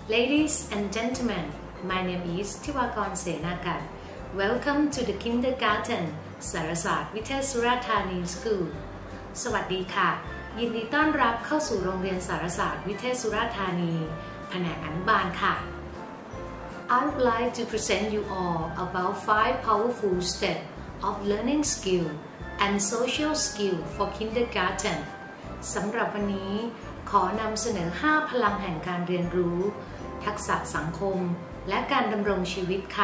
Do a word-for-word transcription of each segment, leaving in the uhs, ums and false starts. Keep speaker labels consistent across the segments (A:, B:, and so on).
A: Ladies and gentlemen, my name is Tiwakon Senakat. Welcome to the kindergarten สารศาสตร์วิเทศสุราษฎร์ธานี School สวัสดีค่ะยินดีต้อนรับเข้าสู่โรงเรียนสารศาสตร์วิเทศสุราษฎร์ธานีแผนกอนุบาลค่ะ I would like to present you all about five powerful steps of learning skill and social skill for kindergarten สำหรับวันนี้ขอนำเสนอห้าพลังแห่งการเรียนรู้ทักษะสังคมและการดำรงชีวิตค่ะ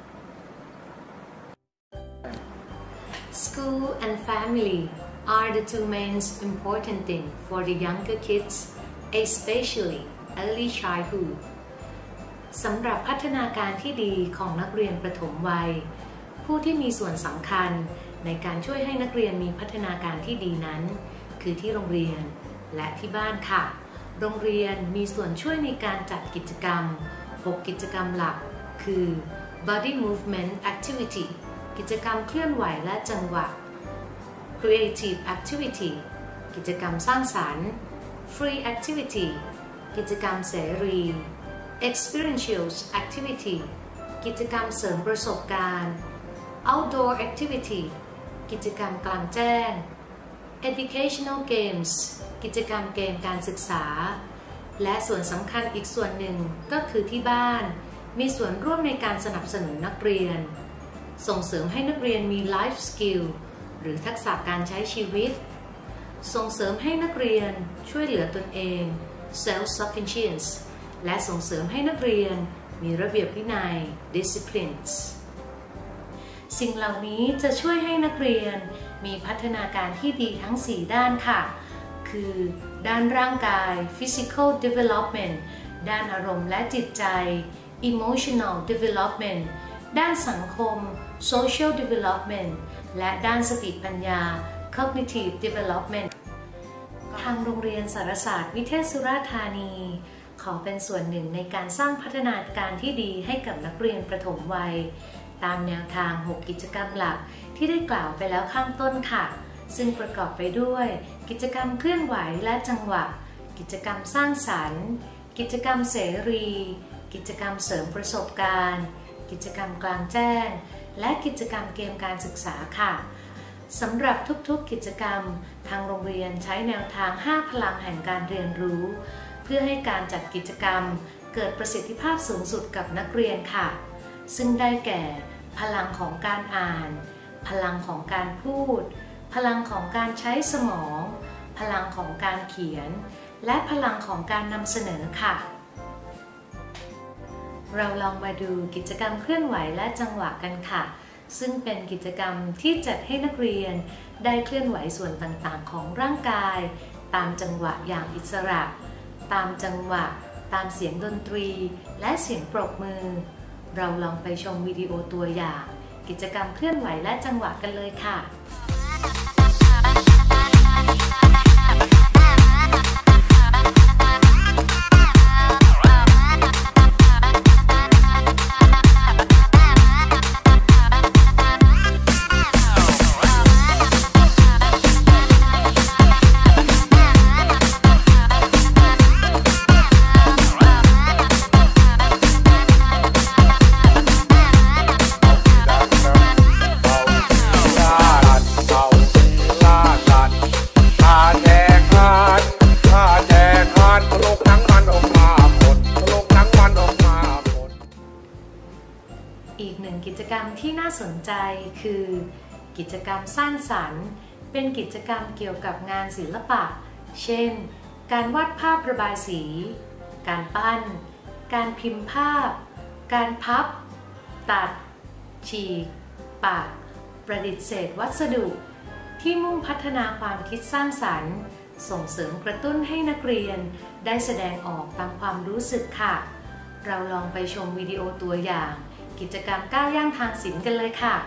A: School and family are the two most important things for the younger kids, especially early childhood. สำหรับพัฒนาการที่ดีของนักเรียนประถมวัยผู้ที่มีส่วนสำคัญในการช่วยให้นักเรียนมีพัฒนาการที่ดีนั้นคือที่โรงเรียนและที่บ้านค่ะโรงเรียนมีส่วนช่วยในการจัดกิจกรรมหกกิจกรรมหลักคือ body movement activity กิจกรรมเคลื่อนไหวและจังหวะ creative activity กิจกรรมสร้างสรรค์ free activity กิจกรรมเสรี experiential activity กิจกรรมเสริมประสบการณ์ outdoor activity กิจกรรมกลางแจ้ง educational games กิจกรรมเกมการศึกษาและส่วนสำคัญอีกส่วนหนึ่งก็คือที่บ้านมีส่วนร่วมในการสนับสนุนนักเรียนส่งเสริมให้นักเรียนมี life skill หรือทักษะการใช้ชีวิตส่งเสริมให้นักเรียนช่วยเหลือตนเอง self sufficiency และส่งเสริมให้นักเรียนมีระเบียบวินัย disciplines สิ่งเหล่านี้จะช่วยให้นักเรียนมีพัฒนาการที่ดีทั้งสี่ด้านค่ะคือด้านร่างกาย physical development ด้านอารมณ์และจิตใจ emotional development ด้านสังคม social development และด้านสติปัญญา cognitive development ทางโรงเรียนสารศาสตร์วิเทศสุราษฎร์ธานีขอเป็นส่วนหนึ่งในการสร้างพัฒนาการที่ดีให้กับนักเรียนประถมวัยตามแนวทางหกกิจกรรมหลักที่ได้กล่าวไปแล้วข้างต้นค่ะซึ่งประกอบไปด้วยกิจกรรมเคลื่อนไหวและจังหวะกิจกรรมสร้างสรรค์กิจกรรมเสรีกิจกรรมเสริมประสบการณ์กิจกรรมกลางแจ้งและกิจกรรมเกมการศึกษาค่ะสำหรับทุกๆกิจกรรมทางโรงเรียนใช้แนวทางห้าพลังแห่งการเรียนรู้เพื่อให้การจัดกิจกรรมเกิดประสิทธิภาพสูงสุดกับนักเรียนค่ะซึ่งได้แก่พลังของการอ่านพลังของการพูดพลังของการใช้สมองพลังของการเขียนและพลังของการนำเสนอค่ะเราลองมาดูกิจกรรมเคลื่อนไหวและจังหวะกันค่ะซึ่งเป็นกิจกรรมที่จัดให้นักเรียนได้เคลื่อนไหวส่วนต่างๆของร่างกายตามจังหวะอย่างอิสระตามจังหวะตามเสียงดนตรีและเสียงปรบมือเราลองไปชมวิดีโอตัวอย่างกิจกรรมเคลื่อนไหวและจังหวะกันเลยค่ะอีกหนึ่งกิจกรรมที่น่าสนใจคือกิจกรรมสร้างสรรค์เป็นกิจกรรมเกี่ยวกับงานศิลปะเช่นการวาดภาพระบายสีการปั้นการพิมพ์ภาพการพับตัดฉีกปะประดิษฐ์เศษวัสดุที่มุ่งพัฒนาความคิดสร้างสรรค์ส่งเสริมกระตุ้นให้นักเรียนได้แสดงออกตามความรู้สึกค่ะเราลองไปชมวิดีโอตัวอย่างกิจกรรมก้าวย่างทางศิลป์กันเลยค่ะ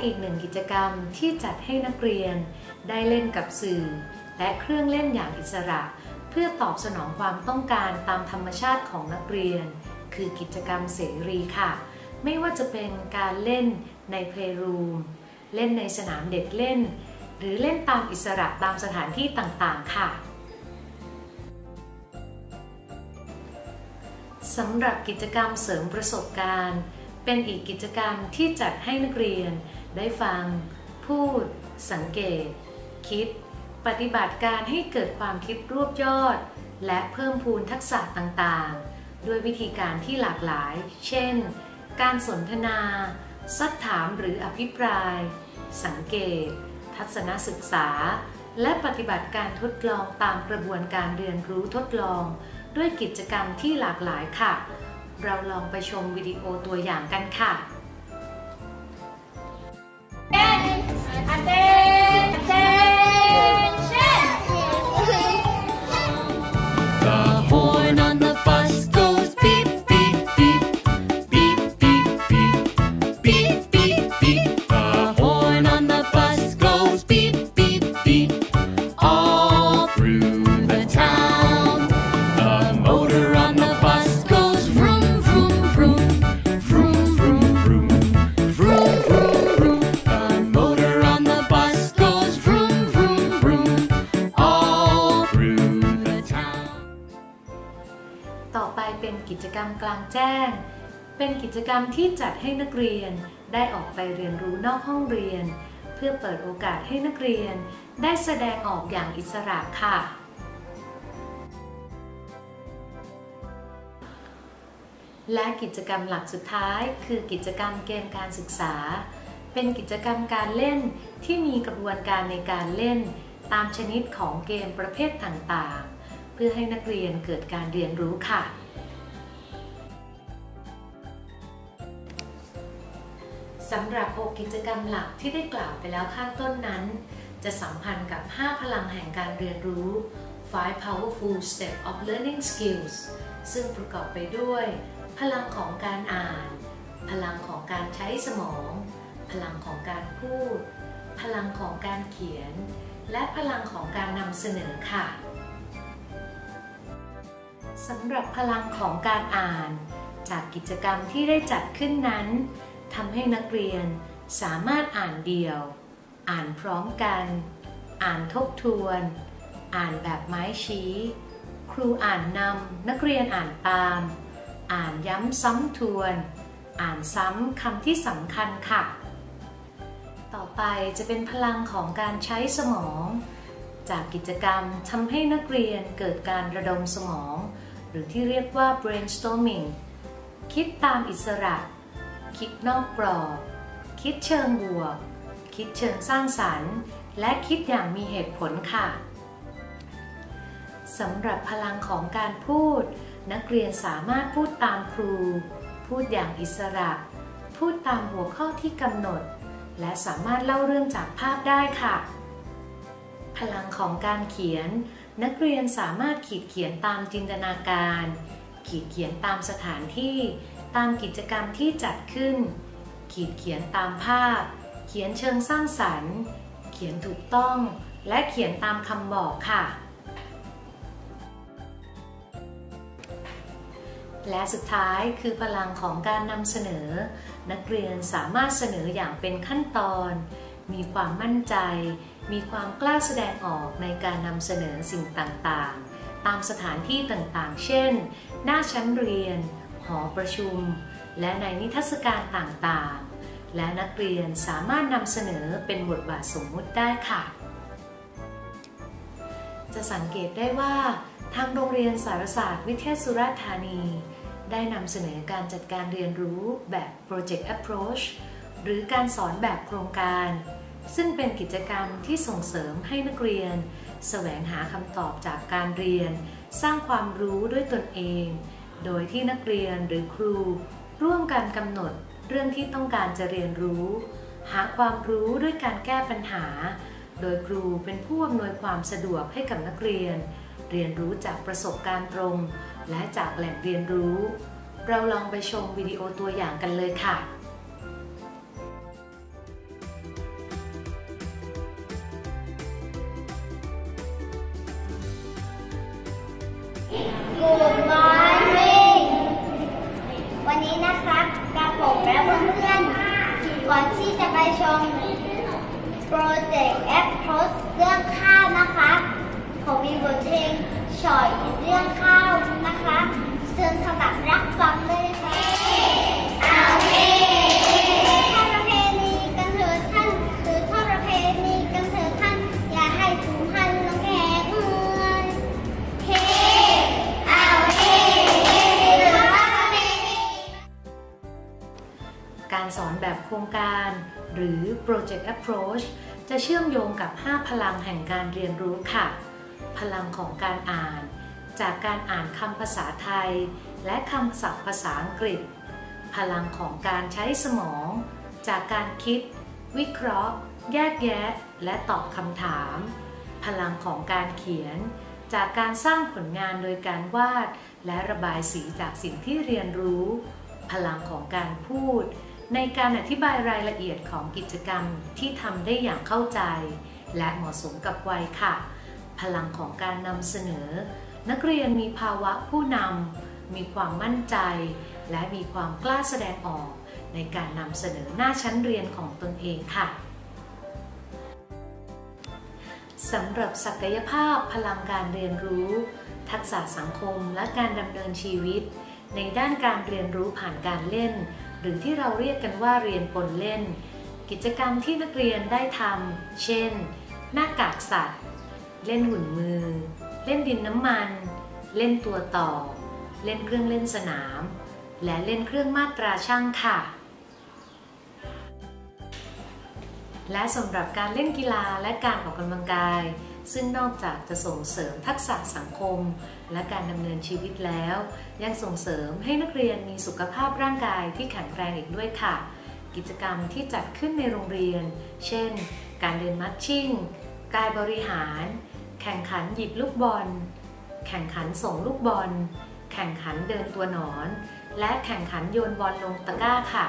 A: อีกหนึ่งกิจกรรมที่จัดให้นักเรียนได้เล่นกับสื่อและเครื่องเล่นอย่างอิสระเพื่อตอบสนองความต้องการตามธรรมชาติของนักเรียนคือกิจกรรมเสรีค่ะไม่ว่าจะเป็นการเล่นใน Playroom เล่นในสนามเด็กเล่นหรือเล่นตามอิสระตามสถานที่ต่างๆค่ะสำหรับกิจกรรมเสริมประสบการณ์เป็นอีกกิจกรรมที่จัดให้นักเรียนได้ฟังพูดสังเกตคิดปฏิบัติการให้เกิดความคิดรวบยอดและเพิ่มพูนทักษะต่างๆด้วยวิธีการที่หลากหลายเช่นการสนทนาซักถามหรืออภิปรายสังเกตทัศนศึกษาและปฏิบัติการทดลองตามกระบวนการเรียนรู้ทดลองด้วยกิจกรรมที่หลากหลายค่ะเราลองไปชมวิดีโอตัวอย่างกันค่ะต่อไปเป็นกิจกรรมกลางแจ้งเป็นกิจกรรมที่จัดให้นักเรียนได้ออกไปเรียนรู้นอกห้องเรียนเพื่อเปิดโอกาสให้นักเรียนได้แสดงออกอย่างอิสระค่ะและกิจกรรมหลักสุดท้ายคือกิจกรรมเกมการศึกษาเป็นกิจกรรมการเล่นที่มีกระบวนการในการเล่นตามชนิดของเกมประเภทต่างๆเพื่อให้นักเรียนเกิดการเรียนรู้ค่ะสำหรับหกกิจกรรมหลักที่ได้กล่าวไปแล้วข้างต้นนั้นจะสัมพันธ์กับห้าพลังแห่งการเรียนรู้ five powerful steps of learning skills ซึ่งประกอบไปด้วยพลังของการอ่านพลังของการใช้สมองพลังของการพูดพลังของการเขียนและพลังของการนำเสนอค่ะสำหรับพลังของการอ่านจากกิจกรรมที่ได้จัดขึ้นนั้นทำให้นักเรียนสามารถอ่านเดี่ยวอ่านพร้อมกันอ่านทบทวนอ่านแบบไม้ชี้ครูอ่านนำนักเรียนอ่านตามอ่านย้ำซ้ำทวนอ่านซ้ำคำที่สำคัญค่ะต่อไปจะเป็นพลังของการใช้สมองจากกิจกรรมทำให้นักเรียนเกิดการระดมสมองหรือที่เรียกว่า brainstorming คิดตามอิสระคิดนอกกรอบคิดเชิงบวกคิดเชิงสร้างสรรค์และคิดอย่างมีเหตุผลค่ะสำหรับพลังของการพูดนักเรียนสามารถพูดตามครูพูดอย่างอิสระพูดตามหัวข้อที่กำหนดและสามารถเล่าเรื่องจากภาพได้ค่ะพลังของการเขียนนักเรียนสามารถขีดเขียนตามจินตนาการขีดเขียนตามสถานที่ตามกิจกรรมที่จัดขึ้นขีดเขียนตามภาพเขียนเชิงสร้างสรรค์เขียนถูกต้องและเขียนตามคำบอกค่ะและสุดท้ายคือพลังของการนำเสนอนักเรียนสามารถเสนออย่างเป็นขั้นตอนมีความมั่นใจมีความกล้าแสดงออกในการนำเสนอสิ่งต่างๆตามสถานที่ต่างๆเช่นหน้าชั้นเรียนหอประชุมและในนิทรรศการต่างๆและนักเรียนสามารถนำเสนอเป็นบทบาทสมมุติได้ค่ะจะสังเกตได้ว่าทางโรงเรียนสารศาสตร์วิเทศสุราษฎร์ธานีได้นำเสนอการจัดการเรียนรู้แบบ Project Approach หรือการสอนแบบโครงการซึ่งเป็นกิจกรรมที่ส่งเสริมให้นักเรียนแสวงหาคำตอบจากการเรียนสร้างความรู้ด้วยตนเองโดยที่นักเรียนหรือครูร่วมกันกำหนดเรื่องที่ต้องการจะเรียนรู้หาความรู้ด้วยการแก้ปัญหาโดยครูเป็นผู้อำนวยความสะดวกให้กับนักเรียนเรียนรู้จากประสบการณ์ตรงและจากแหล่งเรียนรู้เราลองไปชมวิดีโอตัวอย่างกันเลยค่ะ
B: ฉ่อยเรื่องข้าวนะคะเชิญสมัครรับฟังเลยค่ะเอาเฮ้ทอดประเพณีกันเถิดท่านคือทอดประเพณีกันเถิดท่านอย่าให้สูญพันธุ์ลงแขกเมืองเฮ้เอาเฮ้ทอดประเพณี
A: การสอนแบบโครงการหรือ Project Approach จะเชื่อมโยงกับห้าพลังแห่งการเรียนรู้ค่ะพลังของการอ่านจากการอ่านคำภาษาไทยและคำศัพท์ภาษาอังกฤษพลังของการใช้สมองจากการคิดวิเคราะห์แยกแยะและตอบคำถามพลังของการเขียนจากการสร้างผลงานโดยการวาดและระบายสีจากสิ่งที่เรียนรู้พลังของการพูดในการอธิบายรายละเอียดของกิจกรรมที่ทำได้อย่างเข้าใจและเหมาะสมกับวัยค่ะพลังของการนำเสนอนักเรียนมีภาวะผู้นำมีความมั่นใจและมีความกล้าแสดงออกในการนำเสนอหน้าชั้นเรียนของตนเองค่ะสำหรับศักยภาพพลังการเรียนรู้ทักษะสังคมและการดำเนินชีวิตในด้านการเรียนรู้ผ่านการเล่นหรือที่เราเรียกกันว่าเรียนปนเล่นกิจกรรมที่นักเรียนได้ทำเช่นหน้ากากสัตว์เล่นหุ่นมือเล่นดินน้ำมันเล่นตัวต่อเล่นเครื่องเล่นสนามและเล่นเครื่องมาตราช่างค่ะและสำหรับการเล่นกีฬาและการออกกำลังกายซึ่งนอกจากจะส่งเสริมทักษะสังคมและการดำเนินชีวิตแล้วยังส่งเสริมให้นักเรียนมีสุขภาพร่างกายที่แข็งแรงอีกด้วยค่ะกิจกรรมที่จัดขึ้นในโรงเรียนเช่นการเดินมัชชิ่งกายบริหารแข่งขันหยิบลูกบอลแข่งขันส่งลูกบอลแข่งขันเดินตัวหนอนและแข่งขันโยนบอลลงตะกร้าค่ะ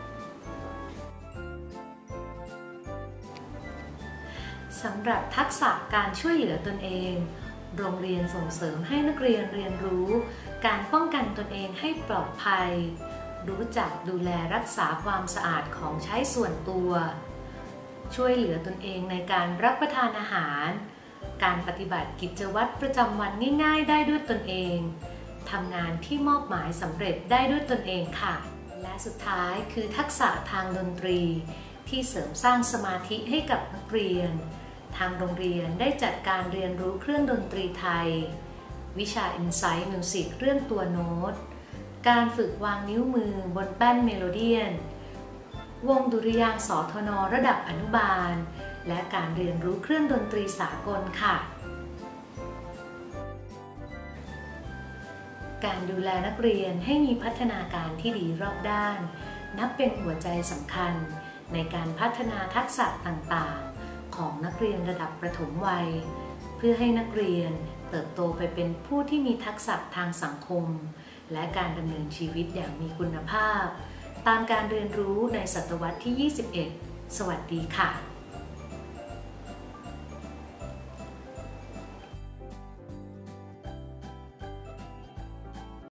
A: สำหรับทักษะการช่วยเหลือตนเองโรงเรียนส่งเสริมให้นักเรียนเรียนรู้การป้องกันตนเองให้ปลอดภัยรู้จักดูแลรักษาความสะอาดของใช้ส่วนตัวช่วยเหลือตนเองในการรับประทานอาหารการปฏิบัติกิจวัตรประจำวันง่ายๆได้ด้วยตนเองทำงานที่มอบหมายสำเร็จได้ด้วยตนเองค่ะและสุดท้ายคือทักษะทางดนตรีที่เสริมสร้างสมาธิให้กับนักเรียนทางโรงเรียนได้จัดการเรียนรู้เครื่องดนตรีไทยวิชา Insight Music เรื่องตัวโน้ตการฝึกวางนิ้วมือบนแป้นเมโลเดียนวงดุริยางค์สทน.ระดับอนุบาลและการเรียนรู้เครื่องดนตรีสากลค่ะการดูแลนักเรียนให้มีพัฒนาการที่ดีรอบด้านนับเป็นหัวใจสำคัญในการพัฒนาทักษะต่างๆของนักเรียนระดับประถมวัยเพื่อให้นักเรียนเติบโตไปเป็นผู้ที่มีทักษะทางสังคมและการดำเนินชีวิตอย่างมีคุณภาพตามการเรียนรู้ในศตวรรษที่ ยี่สิบเอ็ด สวัสดีค่ะ